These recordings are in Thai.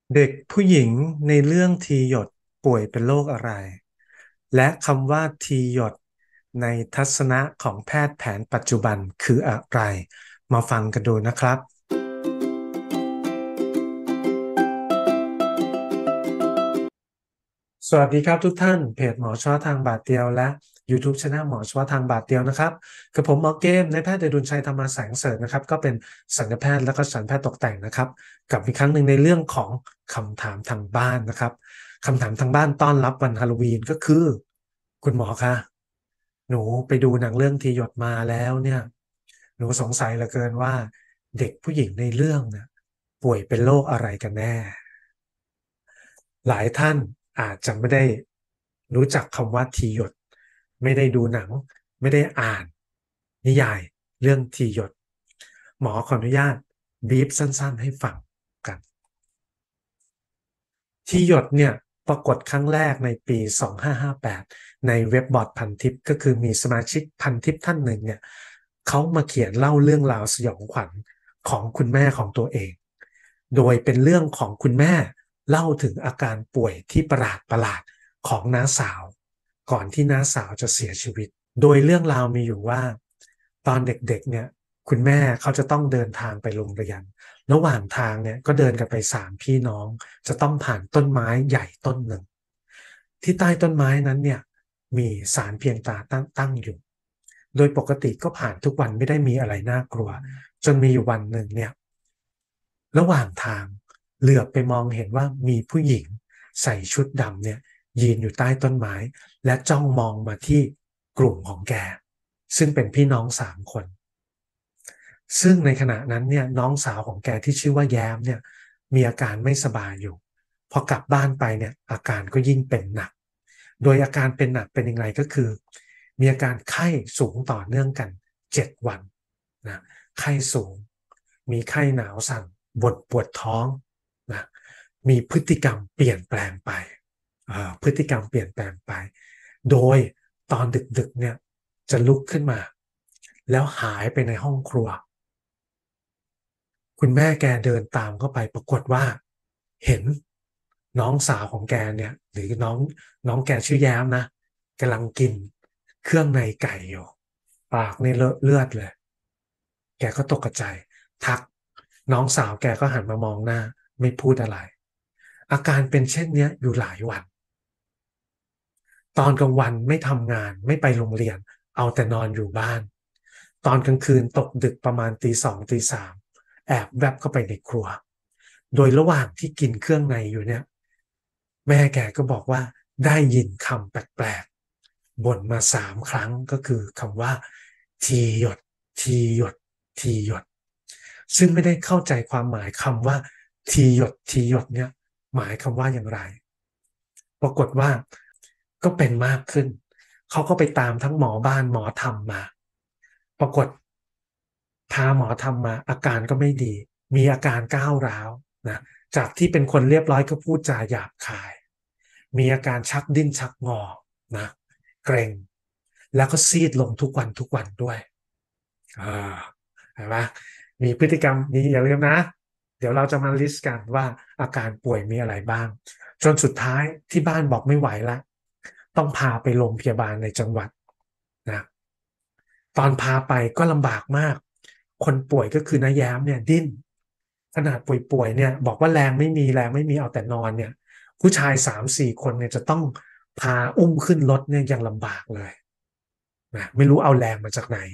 เด็กผู้หญิงในเรื่องทีหยดป่วยเป็นโรคอะไรและคำว่าทีหยดในทัศนะของแพทย์แผนปัจจุบันคืออะไรมาฟังกันดูนะครับสวัสดีครับทุกท่านเพจหมอเฉพาะทางบาทเดียวและ YouTube Channel หมอเฉพาะทางบาทเดียวนะครับกับผมหมอเกมนายแพทย์เดชดุลชัยธรรมแสงเสริฐนะครับก็เป็นศัลยแพทย์และก็ศัลยแพทย์ตกแต่งนะครับกับอีกครั้งหนึ่งในเรื่องของคำถามทางบ้านนะครับคำถามทางบ้านต้อนรับวันฮาโลวีนก็คือคุณหมอคะหนูไปดูหนังเรื่องทีหยดมาแล้วเนี่ยหนูสงสัยเหลือเกินว่าเด็กผู้หญิงในเรื่องเนี่ยป่วยเป็นโรคอะไรกันแน่ หลายท่านอาจจะไม่ได้รู้จักคำว่าทีหยดไม่ได้ดูหนังไม่ได้อ่านนิยายเรื่องทีหยดหมอขออนุญาตบีฟสั้นๆให้ฟังกันทีหยดเนี่ยปรากฏครั้งแรกในปี2558ในเว็บบอร์ดพันทิปก็คือมีสมาชิกพันทิปท่านหนึ่งเนี่ยเขามาเขียนเล่าเรื่องราวสยองขวัญของคุณแม่ของตัวเองโดยเป็นเรื่องของคุณแม่เล่าถึงอาการป่วยที่ประหลาดของน้าสาวก่อนที่น้าสาวจะเสียชีวิตโดยเรื่องราวมีอยู่ว่าตอนเด็กๆเนี่ยคุณแม่เขาจะต้องเดินทางไปโรงเรียนระหว่างทางเนี่ยก็เดินกันไป3 พี่น้องจะต้องผ่านต้นไม้ใหญ่ต้นหนึ่งที่ใต้ต้นไม้นั้นเนี่ยมีศาลเพียงตาตั้งอยู่โดยปกติก็ผ่านทุกวันไม่ได้มีอะไรน่ากลัวจนมีอยู่วันหนึ่งเนี่ย ระหว่างทางเหลือบไปมองเห็นว่ามีผู้หญิงใส่ชุดดำเนี่ยยืนอยู่ใต้ต้นไม้และจ้องมองมาที่กลุ่มของแกซึ่งเป็นพี่น้อง3 คนซึ่งในขณะนั้นเนี่ยน้องสาวของแกที่ชื่อว่าแย้มเนี่ยมีอาการไม่สบายอยู่พอกลับบ้านไปเนี่ยอาการก็ยิ่งเป็นหนักโดยอาการเป็นหนักเป็นยังไงก็คือมีอาการไข้สูงต่อเนื่องกัน7 วันนะไข้สูงมีไข้หนาวสั่นปวดท้องนะมีพฤติกรรมเปลี่ยนแปลงไปพฤติกรรมเปลี่ยนแปลงไปโดยตอนดึกๆเนี่ยจะลุกขึ้นมาแล้วหายไปในห้องครัว คุณแม่แกเดินตามเข้าไปปรากฏว่าเห็นน้องสาวของแกเนี่ยหรือน้องแกชื่อแย้มนะกำลังกินเครื่องในไก่อยู่ปากนี่เลอะเลือดเลยแกก็ตกใจทักน้องสาวแกก็หันมามองหน้าไม่พูดอะไรอาการเป็นเช่นเนี้ยอยู่หลายวันตอนกลางวันไม่ทำงานไม่ไปโรงเรียนเอาแต่นอนอยู่บ้านตอนกลางคืนตกดึกประมาณตี 2ตี 3แอบแวบเข้าไปในครัว โดยระหว่างที่กินเครื่องในอยู่เนี่ยแม่แกก็บอกว่าได้ยินคำแปลกๆบ่นมา3 ครั้งก็คือคำว่าทีหยดทีหยดทีหยดซึ่งไม่ได้เข้าใจความหมายคำว่าทีหยดทีหยดเนี่ยหมายคำว่าอย่างไรปรากฏว่าก็เป็นมากขึ้นเขาก็ไปตามทั้งหมอบ้านหมอธรรมมาปรากฏพาหมอธรรมมาอาการก็ไม่ดีมีอาการก้าวร้าวนะ จากที่เป็นคนเรียบร้อยก็พูดจาหยาบคาย มีอาการชักดิ้นชักงอนะเกร็งแล้วก็ซีดลงทุกวันด้วยอ่าเห็นไหมมีพฤติกรรมนี้อย่าลืมนะ เดี๋ยวเราจะมาลิสต์กันว่าอาการป่วยมีอะไรบ้าง จนสุดท้ายที่บ้านบอกไม่ไหวละต้องพาไปโรงพยาบาลในจังหวัดนะตอนพาไปก็ลำบากมาก คนป่วยก็คือน้าแย้มเนี่ยดิ้นขนาดป่วยเนี่ยบอกว่าแรงไม่มีเอาแต่นอนเนี่ยผู้ชาย3-4 คนเนี่ยจะต้องพาอุ้มขึ้นรถเนี่ยยังลำบากเลยนะไม่รู้เอาแรงมาจากไหน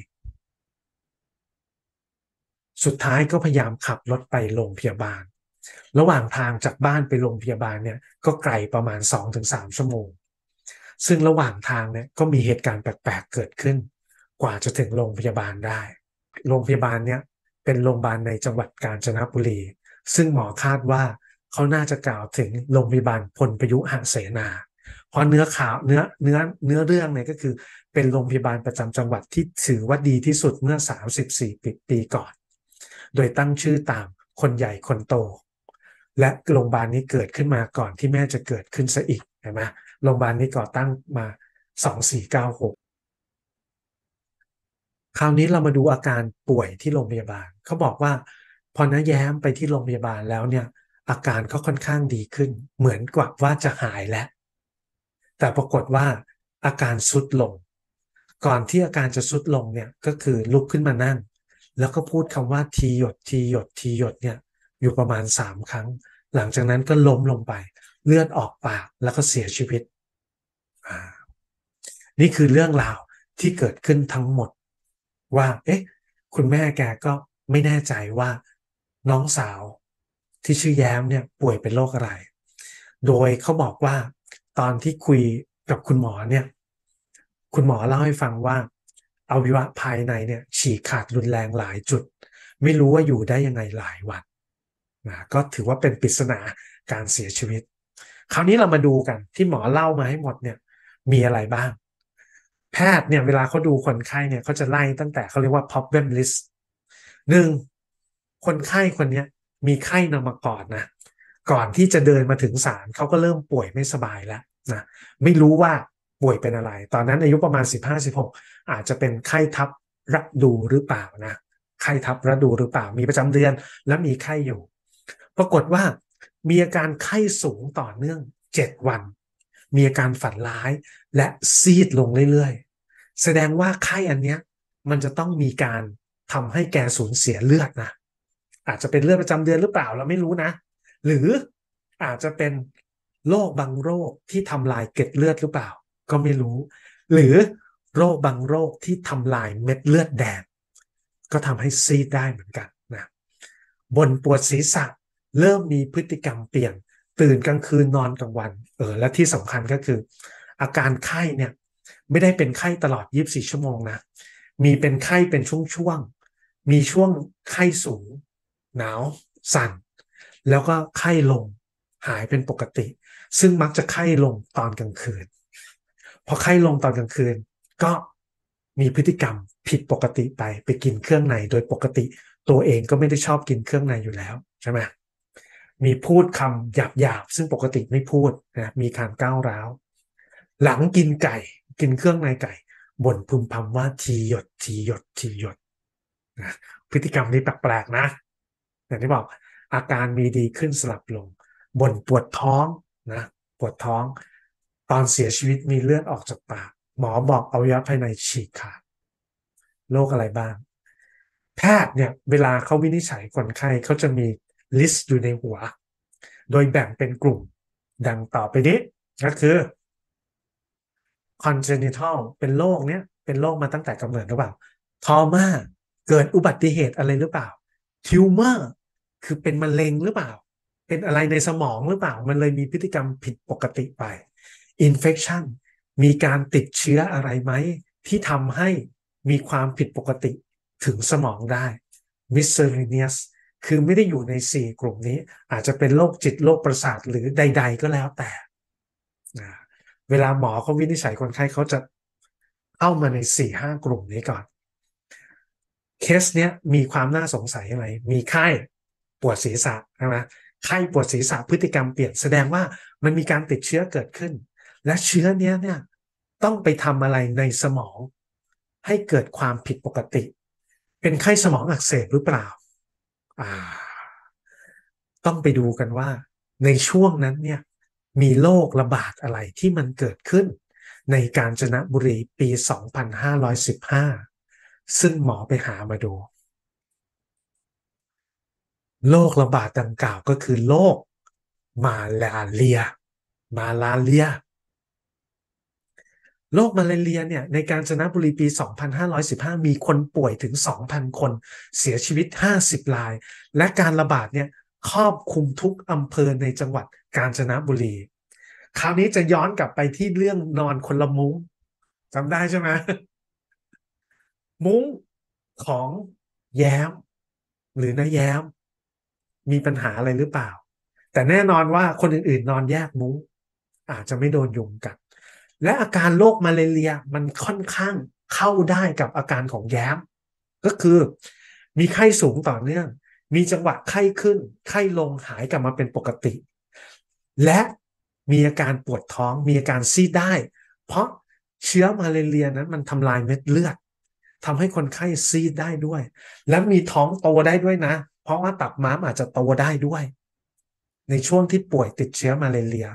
สุดท้ายก็พยายามขับรถไปโรงพยาบาลระหว่างทางจากบ้านไปโรงพยาบาลเนี่ยก็ไกลประมาณ2-3 ชั่วโมงซึ่งระหว่างทางเนี่ยก็มีเหตุการณ์แปลกๆเกิดขึ้นกว่าจะถึงโรงพยาบาลได้โรงพยาบาลเนี่ยเป็นโรงพยาบาลในจังหวัดกาญจนบุรีซึ่งหมอคาดว่าเขาน่าจะกล่าวถึงโรงพยาบาลพลประยุหเสนาเพราะเนื้อข่าวเนื้อเรื่องเนี่ยก็คือเป็นโรงพยาบาลประจำจังหวัดที่ถือว่าดีที่สุดเมื่อ34ปีก่อน โดยตั้งชื่อตามคนใหญ่คนโตและโรงพยาบาลนี้เกิดขึ้นมาก่อนที่แม่จะเกิดขึ้นซะอีกเห็นไหมโรงพยาบาลนี้ก่อตั้งมา2496คราวนี้เรามาดูอาการป่วยที่โรงพยาบาลเขาบอกว่าพอน้าแย้มไปที่โรงพยาบาลแล้วเนี่ยออาการก็ค่อนข้างดีขึ้นเหมือนกับว่าจะหายแล้วแต่ปรากฏว่าอาการทรุดลงก่อนที่อาการจะทรุดลงเนี่ยก็คือลุกขึ้นมานั่งแล้วก็พูดคำว่าทีหยดทีหยดทีหยดเนี่ยอยู่ประมาณ3 ครั้งหลังจากนั้นก็ล้มลงไปเลือดออกปากแล้วก็เสียชีวิตอ่านี่คือเรื่องราวที่เกิดขึ้นทั้งหมดว่าเอ๊ะคุณแม่แกก็ไม่แน่ใจว่าน้องสาวที่ชื่อแย้มเนี่ยป่วยเป็นโรคอะไรโดยเขาบอกว่าตอนที่คุยกับคุณหมอเนี่ยคุณหมอเล่าให้ฟังว่าอวัยวะภายในเนี่ยฉีกขาดรุนแรงหลายจุดไม่รู้ว่าอยู่ได้ยังไงหลายวันนะก็ถือว่าเป็นปริศนาการเสียชีวิตคราวนี้เรามาดูกันที่หมอเล่ามาให้หมดเนี่ยมีอะไรบ้างแพทย์เนี่ยเวลาเขาดูคนไข้เนี่ยเขาจะไล่ตั้งแต่เขาเรียกว่า problem list 1คนไข้คนนี้มีไข้นำมาก่อนนะก่อนที่จะเดินมาถึงศาลเขาก็เริ่มป่วยไม่สบายแล้วนะไม่รู้ว่าป่วยเป็นอะไรตอนนั้นอายุประมาณ15-16อาจจะเป็นไข้ทับฤดูหรือเปล่านะไข้ทับฤดูหรือเปล่ามีประจำเดือนแล้วมีไข้อยู่ปรากฏว่ามีอาการไข้สูงต่อเนื่อง7 วันมีอาการฝันร้ายและซีดลงเรื่อยๆแสดงว่าไข้อันเนี้ยมันจะต้องมีการทำให้แกสูญเสียเลือดนะอาจจะเป็นเลือดประจำเดือนหรือเปล่าเราไม่รู้นะหรืออาจจะเป็นโรคบางโรคที่ทำลายเกล็ดเลือดหรือเปล่าก็ไม่รู้หรือโรคบางโรคที่ทำลายเม็ดเลือดแดงก็ทำให้ซีดได้เหมือนกันนะบ่นปวดศีรษะเริ่มมีพฤติกรรมเปลี่ยนตื่นกลางคืนนอนกลางวันและที่สำคัญก็คืออาการไข้เนี่ยไม่ได้เป็นไข้ตลอด24ชั่วโมงนะมีเป็นไข้เป็นช่วงๆมีช่วงไข้สูงหนาวสั่นแล้วก็ไข้ลงหายเป็นปกติซึ่งมักจะไข้ลงตอนกลางคืนพอไข้ลงตอนกลางคืนก็มีพฤติกรรมผิดปกติไปกินเครื่องในโดยปกติตัวเองก็ไม่ได้ชอบกินเครื่องในอยู่แล้วใช่ไหมมีพูดคำหยาบๆซึ่งปกติไม่พูดนะมีการก้าวร้าวหลังกินไก่กินเครื่องในไก่บ่นพึมพำว่าทีหยดทีหยดทีหยดนะพฤติกรรมนี้แปลกๆนะอย่างที่บอกอาการมีดีขึ้นสลับลงบ่นปวดท้องนะปวดท้องตอนเสียชีวิตมีเลือดออกจากปากหมอบอกอวัยวะภายในฉีกขาดโรคอะไรบ้างแพทย์เนี่ยเวลาเขาวินิจฉัยคนไข้เขาจะมีลิสต์อยู่ในหัวโดยแบ่งเป็นกลุ่มดังต่อไปนี้ก็คือ congenital เป็นโรคเนี้ยเป็นโรคมาตั้งแต่กำเนิดหรือเปล่า trauma เกิดอุบัติเหตุอะไรหรือเปล่า tumor คือเป็นมะเร็งหรือเปล่าเป็นอะไรในสมองหรือเปล่ามันเลยมีพฤติกรรมผิดปกติไป infection มีการติดเชื้ออะไรไหมที่ทำให้มีความผิดปกติถึงสมองได้ miscellaneous คือไม่ได้อยู่ใน4 กลุ่มนี้อาจจะเป็นโรคจิตโรคประสาทหรือใดๆก็แล้วแต่เวลาหมอเขาวินิจฉัยคนไข้เขาจะเข้ามาใน4-5 กลุ่มนี้ก่อนเคสเนี้ยมีความน่าสงสัยอะไรมีไข้ปวดศีรษะใช่ไหมไข้ปวดศีรษะพฤติกรรมเปลี่ยนแสดงว่ามันมีการติดเชื้อเกิดขึ้นและเชื้อเนี้ยเนี่ยต้องไปทำอะไรในสมองให้เกิดความผิดปกติเป็นไข้สมองอักเสบหรือเปล่าอ่าต้องไปดูกันว่าในช่วงนั้นเนี่ยมีโรคระบาดอะไรที่มันเกิดขึ้นในกาญจนบุรีปี2515ซึ่งหมอไปหามาดูโรคระบาดดังกล่าวก็คือโรคมาลาเรียมาลาเรียโรคมาลาเรียเนี่ยในกาญจนบุรีปี2515มีคนป่วยถึง 2,000 คนเสียชีวิต50 รายและการระบาดเนี่ยครอบคลุมทุกอำเภอในจังหวัดกาญจนบุรีคราวนี้จะย้อนกลับไปที่เรื่องนอนคนละมุ้งจำได้ใช่ไหมมุ้งของแย้มหรือน้าแย้มมีปัญหาอะไรหรือเปล่าแต่แน่นอนว่าคนอื่นๆนอนแยกมุ้งอาจจะไม่โดนยุงกัดและอาการโรคมาลาเรียมันค่อนข้างเข้าได้กับอาการของแย้มก็คือมีไข้สูงต่อเนื่องมีจังหวะไข้ขึ้นไข้ลงหายกลับมาเป็นปกติและมีอาการปวดท้องมีอาการซีดได้เพราะเชื้อมาลาเรียนั้นมันทำลายเม็ดเลือดทำให้คนไข้ซีดได้ด้วยและมีท้องโตได้ด้วยนะเพราะว่าตับม้ามอาจจะโตได้ด้วยในช่วงที่ป่วยติดเชื้อมาเลเรีย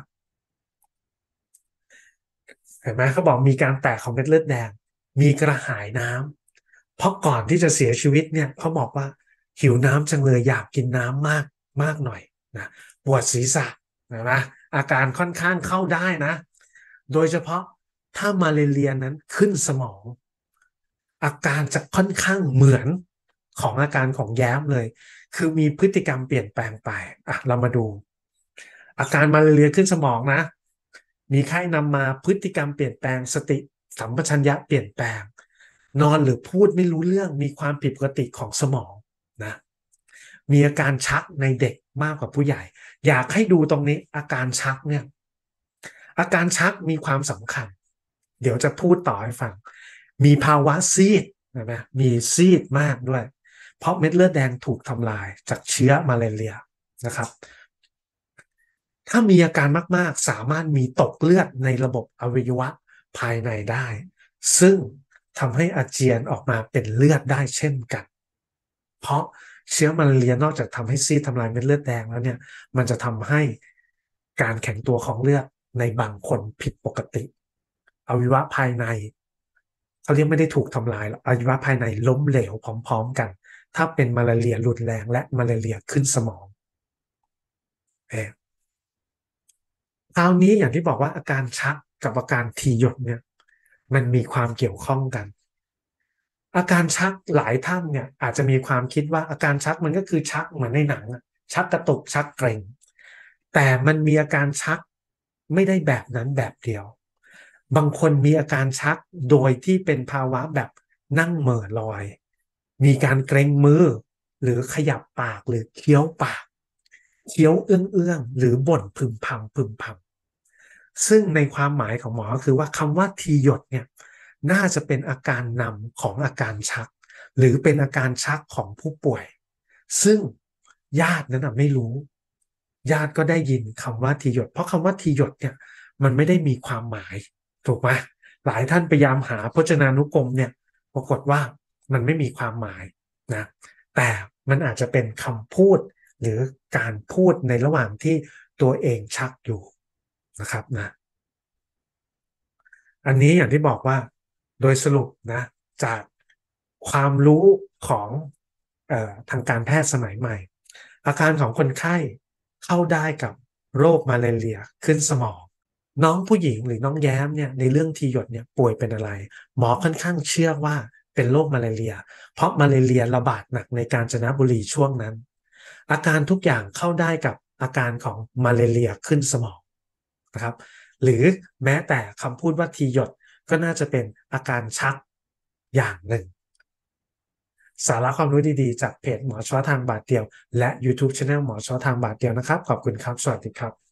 เห็นไหมเขาบอกมีการแตกของเม็ดเลือดแดงมีกระหายน้ำเพราะก่อนที่จะเสียชีวิตเนี่ยเขาบอกว่าหิวน้ำจังเลยอยากกินน้ำมากมากหน่อยนะปวดศีรษะเห็นไหมอาการค่อนข้างเข้าได้นะโดยเฉพาะถ้ามาเลเรียนั้นขึ้นสมองอาการจะค่อนข้างเหมือนของอาการของแย้มเลยคือมีพฤติกรรมเปลี่ยนแปลงไปอ่ะเรามาดูอาการมาเลเรียขึ้นสมองนะ มีไข้นำมาพฤติกรรมเปลี่ยนแปลงสติสัมปชัญญะเปลี่ยนแปลงนอนหรือพูดไม่รู้เรื่องมีความผิดปกติของสมองนะมีอาการชักในเด็กมากกว่าผู้ใหญ่อยากให้ดูตรงนี้อาการชักเนี่ยอาการชักมีความสำคัญเดี๋ยวจะพูดต่อให้ฟังมีภาวะซีดนะมีซีดมากด้วยเพราะเม็ดเลือดแดงถูกทำลายจากเชื้อมาลาเรียนะครับถ้ามีอาการมากๆสามารถมีตกเลือดในระบบอวัยวะภายในได้ซึ่งทำให้อาเจียนออกมาเป็นเลือดได้เช่นกันเพราะเชื้อมาลาเรียนอกจากทำให้ซีดทำลายเม็ดเลือดแดงแล้วเนี่ยมันจะทำให้การแข็งตัวของเลือดในบางคนผิดปกติอวัยวะภายในเขาเรียกไม่ได้ถูกทำลายหรอกอวัยวะภายในล้มเหลวพร้อมๆกันถ้าเป็นมาลาเรียรุนแรงและมาลาเรียขึ้นสมองเออ คราวนี้อย่างที่บอกว่าอาการชักกับอาการทีหยดเนี่ยมันมีความเกี่ยวข้องกันอาการชักหลายท่านเนี่ยอาจจะมีความคิดว่าอาการชักมันก็คือชักเหมือนในหนังชักกระตุกชักเกร็งแต่มันมีอาการชักไม่ได้แบบนั้นแบบเดียวบางคนมีอาการชักโดยที่เป็นภาวะแบบนั่งเหม่อลอยมีการเกรงมือหรือขยับปากหรือเคี้ยวปากเคี้ยวเอื้องๆหรือบ่นพึมพำ ซึ่งในความหมายของหมอก็คือว่าคำว่าทีหยดเนี่ยน่าจะเป็นอาการนำของอาการชักหรือเป็นอาการชักของผู้ป่วยซึ่งญาตินั้นไม่รู้ญาติก็ได้ยินคำว่าทีหยดเพราะคำว่าทีหยดเนี่ยมันไม่ได้มีความหมายถูกไหมหลายท่านพยายามหาพจนานุกรมเนี่ยปรากฏว่ามันไม่มีความหมายนะแต่มันอาจจะเป็นคำพูดหรือการพูดในระหว่างที่ตัวเองชักอยู่นะครับนะ อันนี้อย่างที่บอกว่าโดยสรุปนะจากความรู้ของทางการแพทย์สมัยใหม่อาการของคนไข้เข้าได้กับโรคมาลาเรียขึ้นสมองน้องผู้หญิงหรือน้องแย้มเนี่ยในเรื่องทีหยดเนี่ยป่วยเป็นอะไรหมอค่อนข้างเชื่อว่าเป็นโรคมาลาเรียเพราะมาลาเรียระบาดหนักในกาญจนบุรีช่วงนั้นอาการทุกอย่างเข้าได้กับอาการของมาลาเรียขึ้นสมองนะครับ หรือแม้แต่คำพูดว่าทีหยดก็น่าจะเป็นอาการชักอย่างหนึ่งสาระความรู้ดีๆจากเพจหมอเฉพาะทางบาทเดียวและ YouTube Channel หมอเฉพาะทางบาทเดียวนะครับขอบคุณครับสวัสดีครับ